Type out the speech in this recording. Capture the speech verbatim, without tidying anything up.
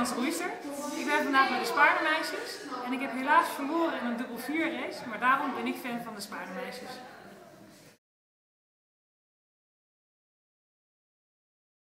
Hans Roeister. Ik ben vandaag bij de Spaardenmeisjes en ik heb helaas verloren in een dubbel vier race, maar daarom ben ik fan van de Spaardenmeisjes.